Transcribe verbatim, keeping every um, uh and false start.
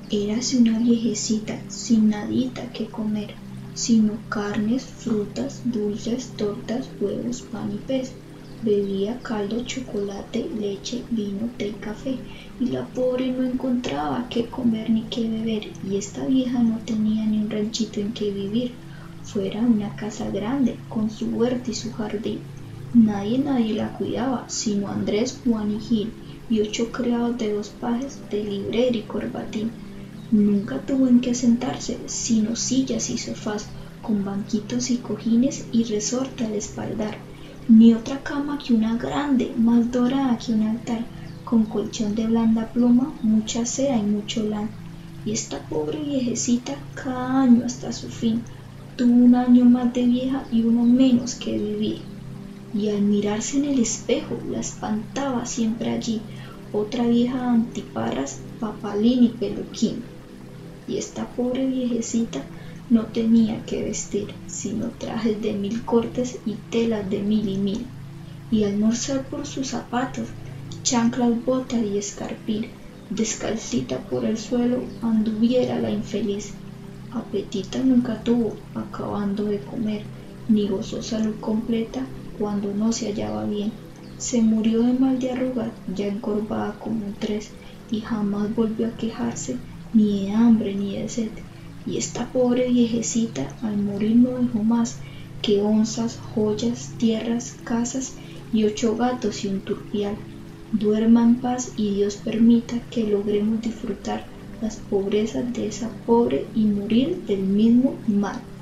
Érase una viejecita sin nadita que comer, sino carnes, frutas, dulces, tortas, huevos, pan y pez. Bebía caldo, chocolate, leche, vino, té y café, y la pobre no encontraba qué comer ni qué beber, y esta vieja no tenía ni un ranchito en que vivir, fuera una casa grande, con su huerta y su jardín. Nadie, nadie la cuidaba, sino Andrés, Juan y Gil, y ocho criados de dos pajes, de librero y corbatín. Nunca tuvo en qué sentarse, sino sillas y sofás, con banquitos y cojines y resorte al espaldar, ni otra cama que una grande, más dorada que un altar, con colchón de blanda pluma, mucha seda y mucho lana. Y esta pobre viejecita, cada año hasta su fin, tuvo un año más de vieja y uno menos que vivir. Y al mirarse en el espejo, la espantaba siempre allí otra vieja antiparras, papalín y peluquín. Y esta pobre viejecita no tenía que vestir, sino trajes de mil cortes y telas de mil y mil, y almorzar por sus zapatos, chanclas, botas y escarpín, descalcita por el suelo anduviera la infeliz. Apetito nunca tuvo, acabando de comer, ni gozó salud completa cuando no se hallaba bien. Se murió de mal de arrugas, ya encorvada como un tres, y jamás volvió a quejarse ni de hambre ni de sed. Y esta pobre viejecita al morir no dejó más que onzas, joyas, tierras, casas y ocho gatos y un turpial. Duerma en paz y Dios permita que logremos disfrutar las pobrezas de esa pobre y morir del mismo mal.